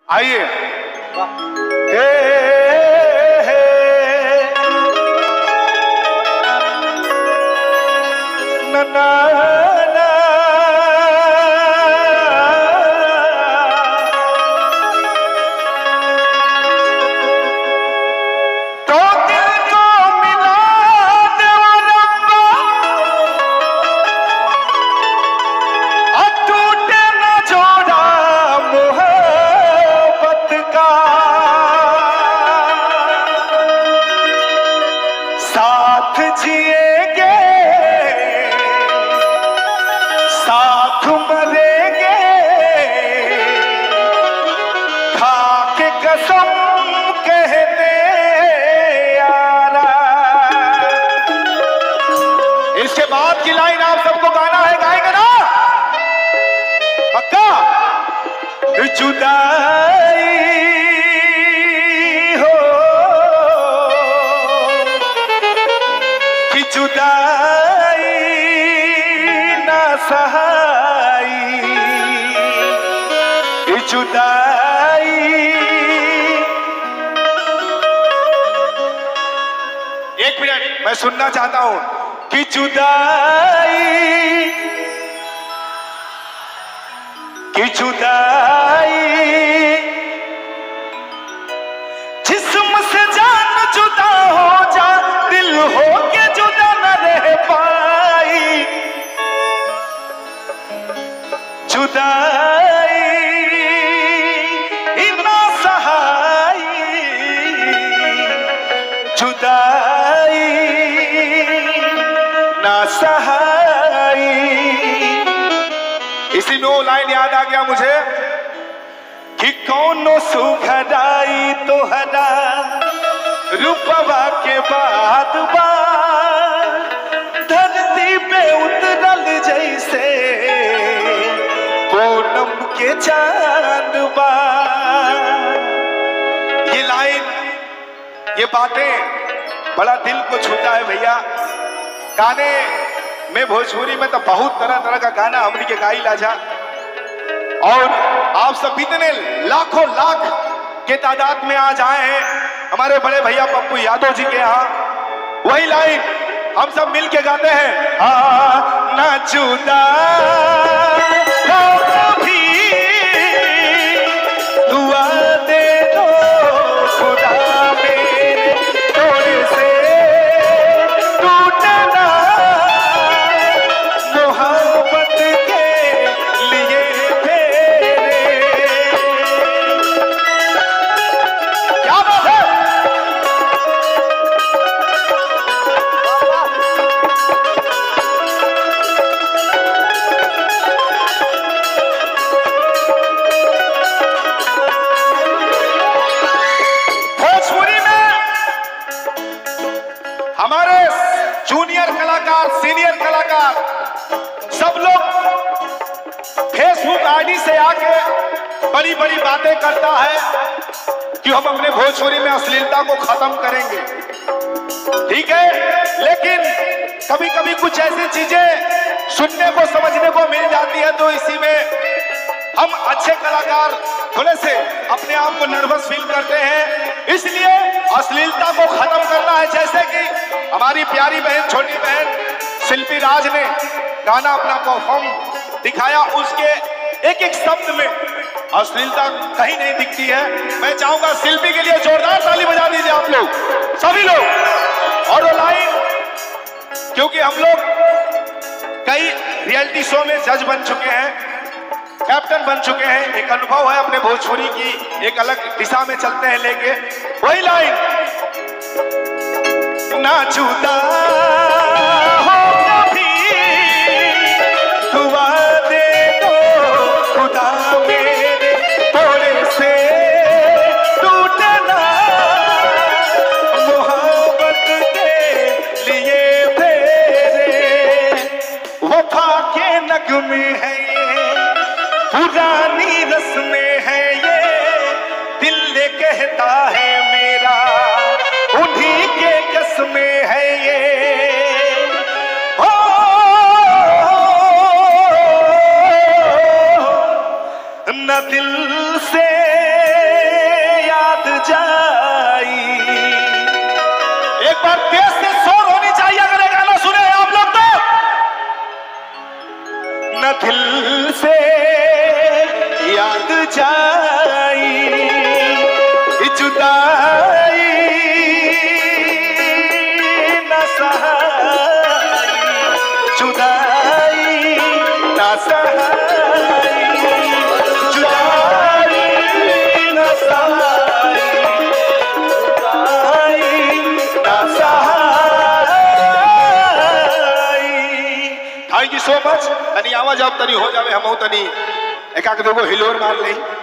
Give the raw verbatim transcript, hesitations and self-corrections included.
आइए। हे हे ना ना ना तो दिल को मिला दे रब्बा, टूटे ना जोड़ा मोहब्बत का, साथ जिएंगे साथ मरेंगे, खा के कसम कहते यारा। इसके बाद की लाइन आप सबको गाना है, गाएंगे ना पक्का? जुदाई हो कि जुदाई ना सहाई, जुदाई एक मिनट मैं सुनना चाहता हूं कि जुदाई कि जुदाई जिस्म से जान जुदा हो जा, दिल हो के जुदा न रह पाई, जुदाई इतना सहाई, जुदाई ना सहाई। इसी में वो लाइन याद आ गया मुझे कि कौनो सुखदाई तो हदा रूपवा के बाद बार, धरती पे उतरल जैसे पूनम के चांद बार। ये लाइन ये बातें बड़ा दिल को छूता है भैया। गाने में भोजपुरी में तो बहुत तरह तरह का गाना हमनी के गाई लाजा, और आप सब इतने लाखों लाख के तादाद में आज आए हैं हमारे बड़े भैया पप्पू यादव जी के यहाँ। वही लाइन हम सब मिल के गाते हैं, हाँ ना जुदा हो भी दुआ दे दो खुदा मेरे, थोड़े से टूटना मोहब्बत के लिए फेरे। क्या बात है? भोजपुरी में हमारे जूनियर कलाकार, सीनियर कलाकार सब लोग फेसबुक आईडी से आके बड़ी बड़ी बातें करता है कि हम अपने भोजपुरी में अश्लीलता को खत्म करेंगे। ठीक है, लेकिन कभी कभी कुछ ऐसी चीजें सुनने को समझने को मिल जाती है, तो इसी में हम अच्छे कलाकार थोड़े से अपने आप को नर्वस फील करते हैं। इसलिए अश्लीलता को खत्म करना है। जैसे कि हमारी प्यारी बहन, छोटी बहन शिल्पी राज ने गाना अपना परफॉर्म दिखाया, उसके एक एक शब्द में अश्लीलता कहीं नहीं दिखती है। मैं चाहूंगा शिल्पी के लिए जोरदार ताली बजा दीजिए आप लोग, सभी लोग। और वो लाइन, क्योंकि हम लोग कई रियलिटी शो में जज बन चुके हैं, कैप्टन बन चुके हैं, एक अनुभव है अपने भोजपुरी की, एक अलग दिशा में चलते हैं लेके। वही लाइन, ना जुदा हो कभी दुआ दे दो खुदा मेरे, थोड़े से टूटना मोहब्बत के लिए फेरे। वफा के नगमे है ये, पुरानी रस्में है ये, दिल कहता है मेरा उन्हीं के कसमें है ये। न दिल से याद जाई जुदाई न सहाई जुदाई न सहाई जुदाई न सहाई जुदाई न सहाई। Thank you so much. तनी आवाज अब तनी हो जावे हम तनी एकाक दोगो हिलोर मार ले।